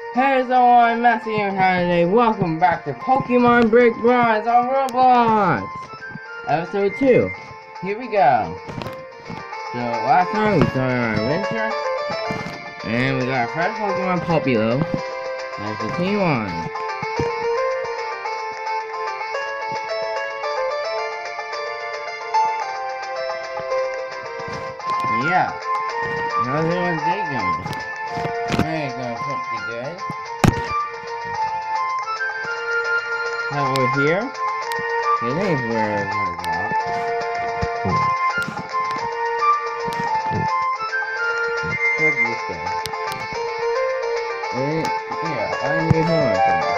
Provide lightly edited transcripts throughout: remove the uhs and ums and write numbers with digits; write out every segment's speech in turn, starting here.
Hey everyone, Matthew here today. Welcome back to Pokemon Break Bronze on Roblox! Episode 2. Here we go. So last time we started our adventure. And we got our first Pokemon Popplio. Let's continue on. Yeah. How's everyone's day going? Mine's going pretty good. Now over here. This is where we're going. Where's this guy? Yeah, I need more.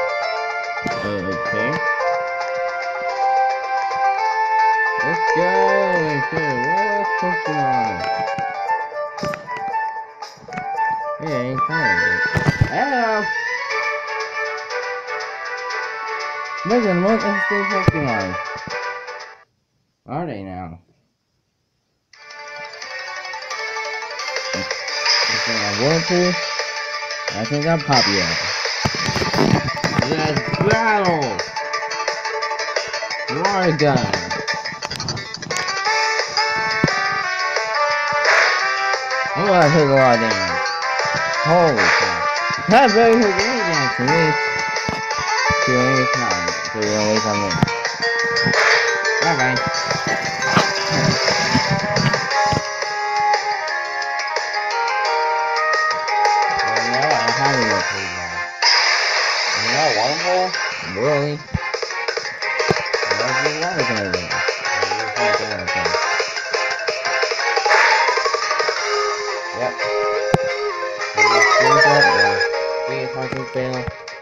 Okay. Let's go. Where's Pokemon? Yeah, ain't fine. Hello! Listen, what interesting Pokemon are they now? I think I'm Whirlpool. I think I'm Popplio. Let's battle! Water gun! Oh, that took a lot of damage. Holy crap. That very took any damage to me. To any time. So you're gonna wait on me. Bye bye. Wonderful? Really? What's the water gonna do? Yep. Fail.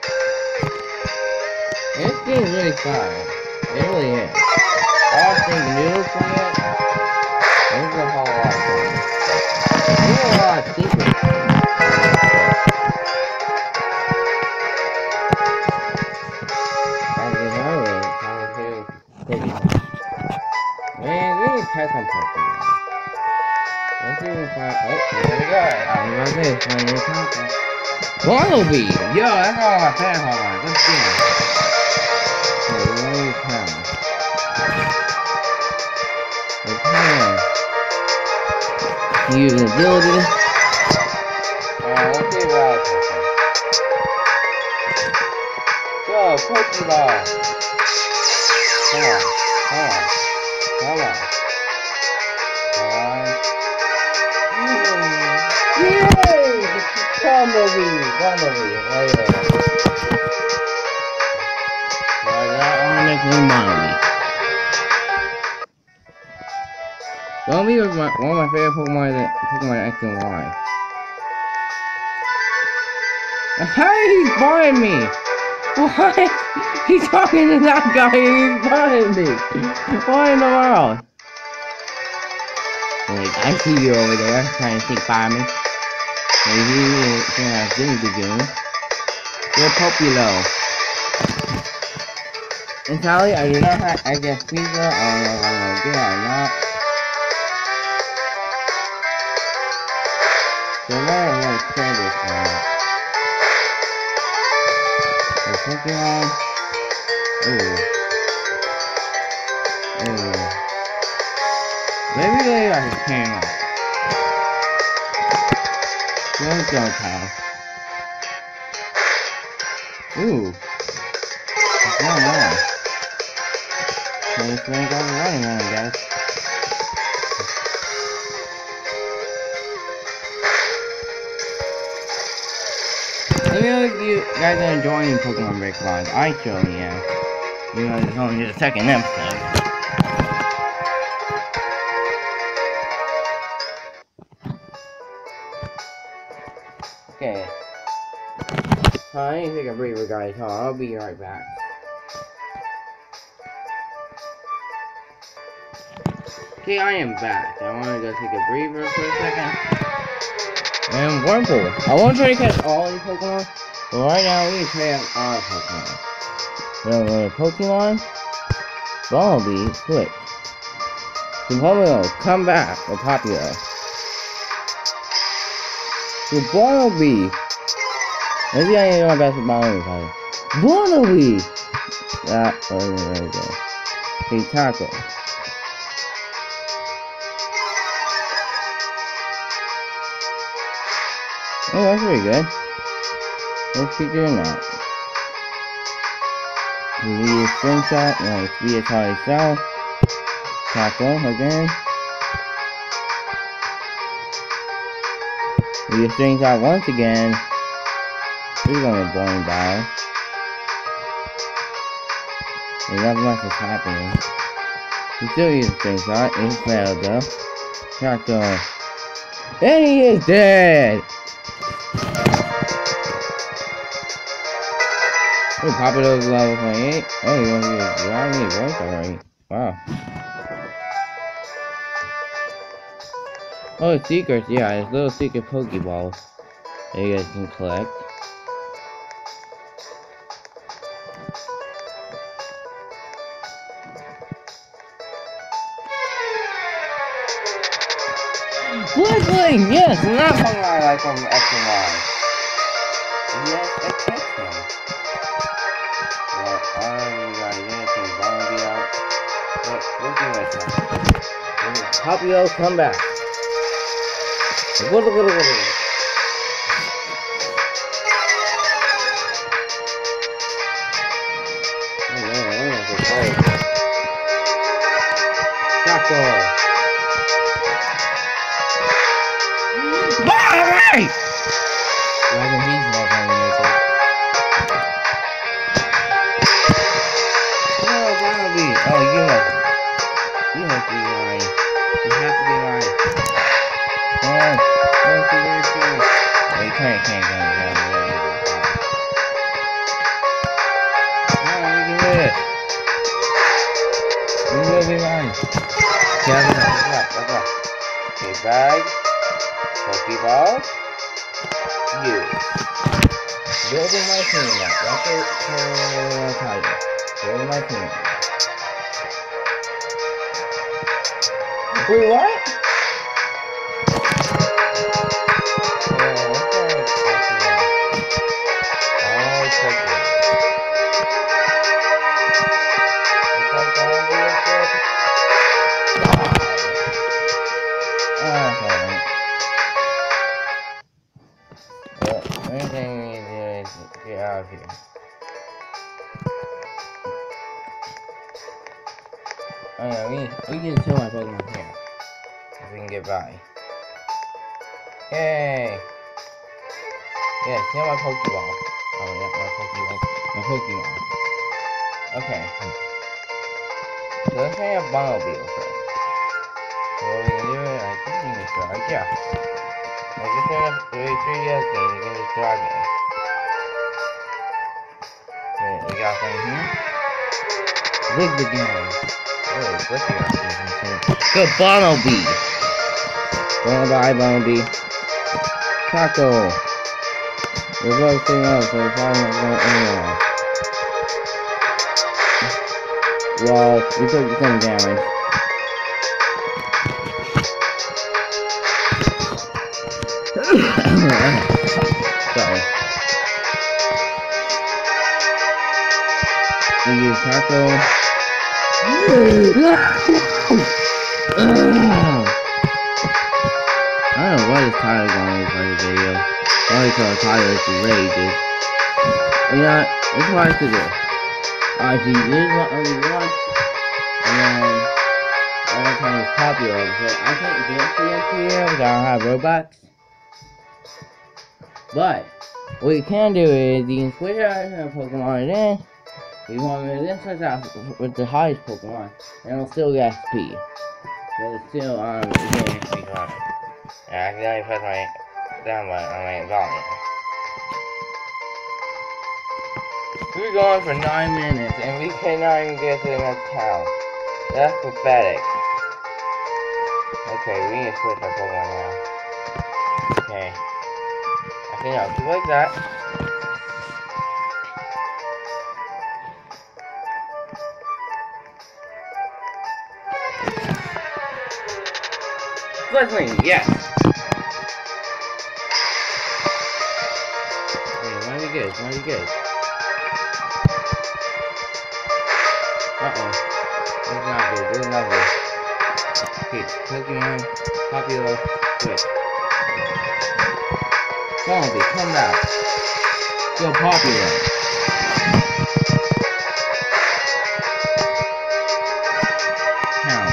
This game's really fun. It really is. I was thinking noodles from it. There's a whole lot of fun. There's a lot of secrets. Man, we need to test some Pokemon. Let's see if we can find. Oh, there we go. I'm gonna say, find your Pokemon. Bartleby! Yo, that's one of my favorite Pokemon. Let's get it. Okay, where are you from? Okay. Use ability. Let's see what else. Go, Pokeball! Come on. Yay! Bumblebee! Right there. That only makes me Bumblebee. Bumblebee was one of my favorite Pokemon X and Y. Hey, he's buying me! What? He's talking to that guy and he's buying me! What in the world? Like, I see you over there trying to sneak by me. Maybe you're gonna have things to do. You're Popplio. And Sally, I do not have, I guess pizza, I don't know if I'm gonna get it or not. So why am I gonna try this one? So Pokemon. Ooh. Maybe they are his camera. Let's go, Kyle. Ooh. It's not bad. So this man got a running on, I guess. Let me know if you guys are enjoying Pokemon Break Bronze. I surely am. You know, it's only the second episode. Okay. I need to take a breather, guys. So I'll be right back. Okay, I am back. I want to go take a breather for a second. And Wurmple. I want to try to catch all these Pokemon, but right now we need to try out our Pokemon. So Pokemon, Bumblebee, switch. Popplio, come back, or Popplio. To Bumblebee. Maybe I need to do my best with Barnaby. Barnaby! That wasn't very good. Okay, Taco. Oh, that's pretty good. Let's keep doing that. We need a spin shot. Nice. Be a tie shot. Taco again. We a string shot once again. He's gonna be blown by. And nothing much is happening. He still uses a string shot. He failed though. Taco. And he is dead! Oh, Papa Do's level 28. Oh, you want to use driving me voice already. Wow. Oh, secrets. Yeah, there's little secret Pokeballs that you guys can collect. Blitzling! Yes, not Pokemon like from X and Y. Yes, I catch him. Well, we got Unity Barnaby out. But we'll do that time. Papio, come back. What? Taco. Barnaby! Dragon Beast love on music. Oh, Barnaby! Oh, you must be mine. You have to be mine. Oh, don't you dare shoot. Oh, you can't go down. Oh, we can do it. You will be mine. Yeah, let's go. Okay, bag. Pokeball. You. Building my team now. That's the title. Building my team. Wait, what? Anything we need to do is get out of here. Oh yeah, we can kill my Pokemon here. If we can get by. Yay! Yeah, kill my Pokeball. Oh yeah, my Pokemon. Okay. So let's try a Barnaby first. So what we can do is, I think we can try, yeah. Like this in a 3DS game, you can just drag it. Okay, we got something here. Rig the game. Oh, let's see what good Barnaby! Bye, Barnaby. Taco! We're both thing up, so we're probably not going anywhere. Well, we took some damage. Sorry. We use Taco. I don't know what is Tyler going to play the video. Probably because Tyler's rages. You know, it's hard to do. If you lose only once, and then every time it's popular, so I can't get CSPM because I don't have Robux. But what you can do is you can switch out your Pokemon and then you want to then switch out with the highest Pokemon and it'll still get SP. But it's still getting SP card. And I accidentally pressed my down button on my volume. We're going for 9 minutes and we cannot even get to the next town. That's pathetic. Okay, we need to switch our Pokemon now. Okay. I think I'll do like that. Blitzling, yes! Wait, why are we good. It's really good. Uh-oh. This is not good. This is not good. Okay, Pokemon popular quick. Zombie, come back. Still popular. Town.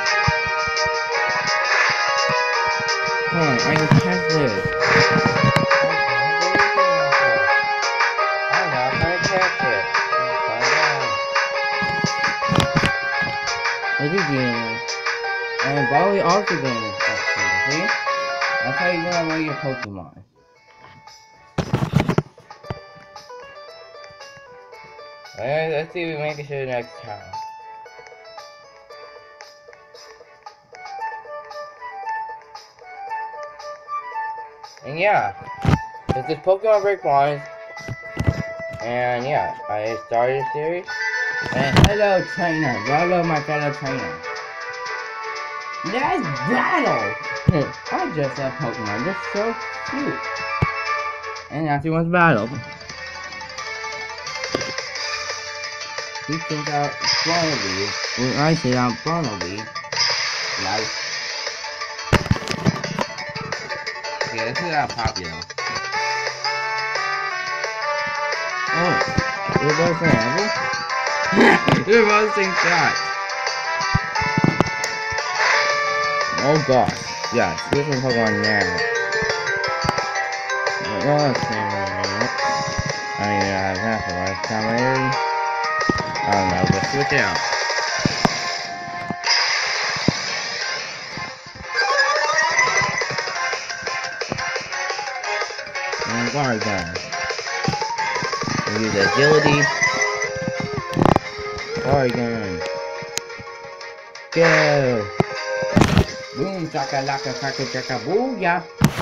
Come on, I can catch this. I'm not gonna catch it. What are you doing? And Bali also getting it. See? That's how you know about your Pokemon. Let's see if we make it to the next town. And yeah, this is Pokemon Break Lines. And yeah, I started a series. And hello, trainer. Hello, my fellow trainer. Let's battle! I just love Pokemon. They're so cute. And after one's battle. He thinks out Barnaby. When I say out Barnaby. Like. Okay, this is how popular. Oh, we're both saying apple? We're both saying shots. Oh gosh. Yeah, switch from Pokemon now. Well, let's see. I mean, that's a lifetime already. I don't know, but switch it out. And guard gun. We use agility. Guard gun. Go! Boom, chaka laka chaka chaka booyah!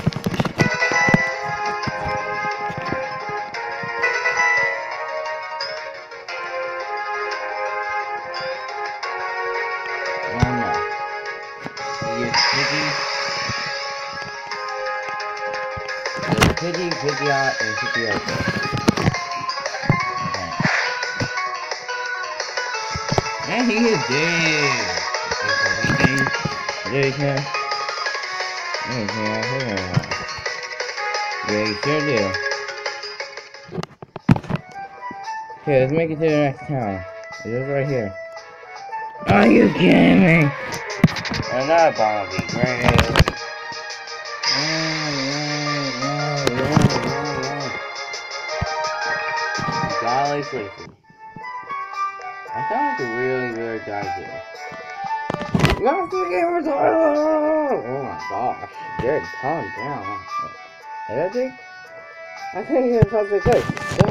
Pidgeot, and Pidgeot. Okay. And he is dead. Yeah, you sure do. Okay, let's make it to the next town. It is right here. Are you kidding me? Another Barnaby, great. Golly sleepy. I sound like a really weird guy here. Monster Gamers! Oh my gosh. Dude, calm down. Is that big? I think you're supposed to be good.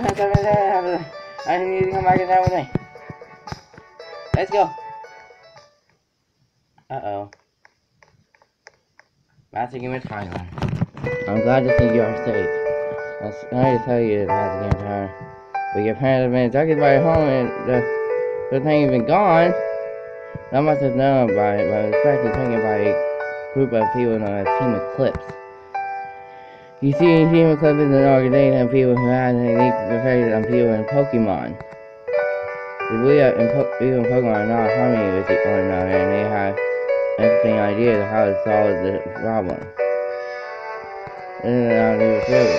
I need to come back and down with me. Let's go. Uh-oh. Master Gamer's Thailand. I'm glad to see you are safe. I was trying to tell you, Master Gamer's Thailand. But your parents have been abducted by your home and the thing has been gone. I must have known about it, but I was actually taken by a group of people known as Team Eclipse. You see, Team Eclipse is an organization of people who have unique effects on people in Pokemon. They believe that people in Pokemon are not harmony with one another, and they have interesting ideas of how to solve the problem. This is how they would feel it.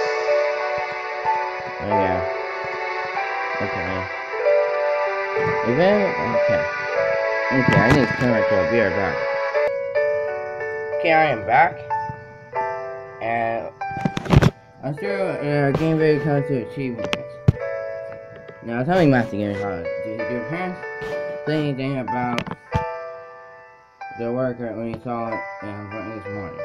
Oh yeah. Okay. Event? Okay. Okay, I need to turn right to a beer back. Okay, I am back. And I'm sure game video comes to achievements. Now tell me, Master Gamer, did your parents say anything about the worker when you saw it this morning?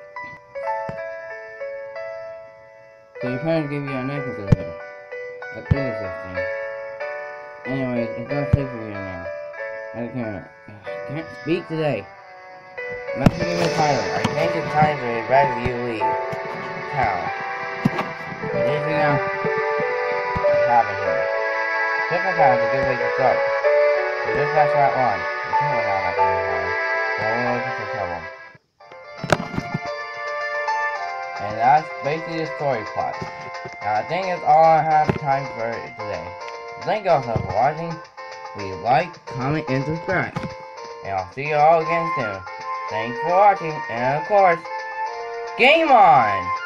So your parents gave you a necklace here. That's interesting. Anyways, it's all safe for you now. I can't speak today. Master Gamer Tyler, I think it's time for the rest of you leave town. What happened here? Different times a good way to start. We just passed Route 1. You can't win out Master Gamer Tyler. We're only looking for trouble. And that's basically the story plot. I think that's all I have time for today. Thank you all so for watching. Please like, comment, and subscribe. And I'll see you all again soon. Thanks for watching, and of course, game on!